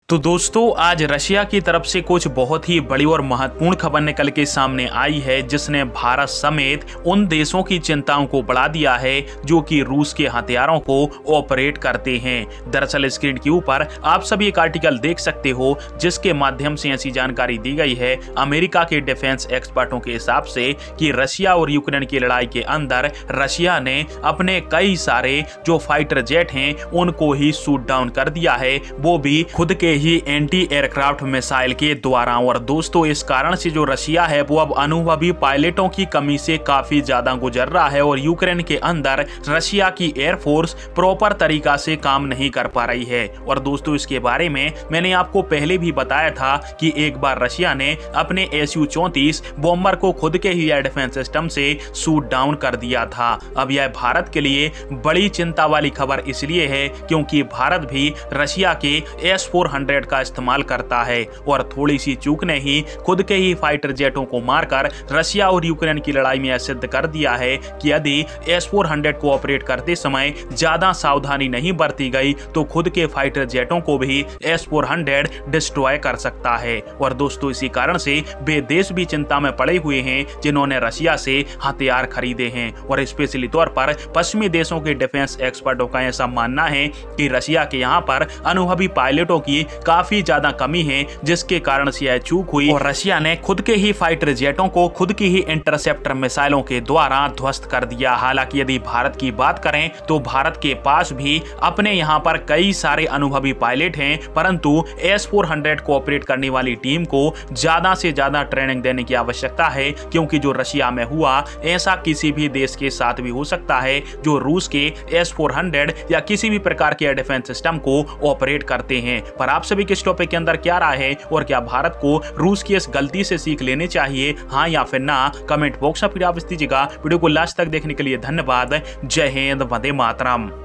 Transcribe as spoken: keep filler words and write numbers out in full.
तो दोस्तों आज रशिया की तरफ से कुछ बहुत ही बड़ी और महत्वपूर्ण खबर निकल के सामने आई है, जिसने भारत समेत उन देशों की चिंताओं को बढ़ा दिया है जो कि रूस के हथियारों को ऑपरेट करते हैं। दरअसल स्क्रीन के ऊपर आप सभी एक आर्टिकल देख सकते हो जिसके माध्यम से ऐसी जानकारी दी गई है अमेरिका के डिफेंस एक्सपर्टों के हिसाब से कि रशिया और यूक्रेन की लड़ाई के अंदर रशिया ने अपने कई सारे जो फाइटर जेट हैं उनको ही शूट डाउन कर दिया है, वो भी खुद के ही एंटी एयरक्राफ्ट मिसाइल के द्वारा। और दोस्तों इस कारण से जो रशिया है वो अब अनुभवी पायलटों की कमी से काफी ज्यादा गुजर रहा है और यूक्रेन के अंदर रशिया की एयरफोर्स प्रॉपर तरीका से काम नहीं कर पा रही है। और दोस्तों इसके बारे में मैंने आपको पहले भी बताया था कि एक बार रशिया ने अपने एस यू चौंतीस बॉम्बर को खुद के ही एयर डिफेंस सिस्टम से शूट डाउन कर दिया था। अब यह भारत के लिए बड़ी चिंता वाली खबर इसलिए है क्योंकि भारत भी रशिया के एस फोर हंड्रेड का इस्तेमाल करता है और थोड़ी सी चूक ने ही खुद के ही फाइटर जेटों को मारकर रशिया और यूक्रेन की लड़ाई में सिद्ध कर दिया है कि यदि एस फोर हंड्रेड को ऑपरेट करते समय ज्यादा सावधानी नहीं बरती गई तो खुद के फाइटर जेटों को भी एस फोर हंड्रेड डिस्ट्रॉय कर सकता है। और दोस्तों इसी कारण से वे देश भी चिंता में पड़े हुए हैं जिन्होंने रशिया से हथियार खरीदे हैं और स्पेशली तौर पर पश्चिमी देशों के डिफेंस एक्सपर्टों का ऐसा मानना है कि रशिया के यहाँ पर अनुभवी पायलटों की काफी ज्यादा कमी है जिसके कारण से यह चूक हुई और रशिया ने खुद के ही फाइटर जेटों को खुद की ही इंटरसेप्टर मिसाइलों के द्वारा ध्वस्त कर दिया। हालांकि यदि भारत की बात करें तो भारत के पास भी अपने यहाँ पर कई सारे अनुभवी पायलट हैं, परंतु एस फोर हंड्रेड को ऑपरेट करने वाली टीम को ज्यादा से ज्यादा ट्रेनिंग देने की आवश्यकता है क्योंकि जो रशिया में हुआ ऐसा किसी भी देश के साथ भी हो सकता है जो रूस के एस फोर हंड्रेड या किसी भी प्रकार के एयर डिफेंस सिस्टम को ऑपरेट करते हैं। पर आप सभी किस टॉपिक के अंदर क्या राय है और क्या भारत को रूस की इस गलती से सीख लेनी चाहिए, हाँ या फिर ना, कमेंट बॉक्स में फिर आप इस दीजिएगा। वीडियो को लास्ट तक देखने के लिए धन्यवाद। जय हिंद, वंदे मातरम।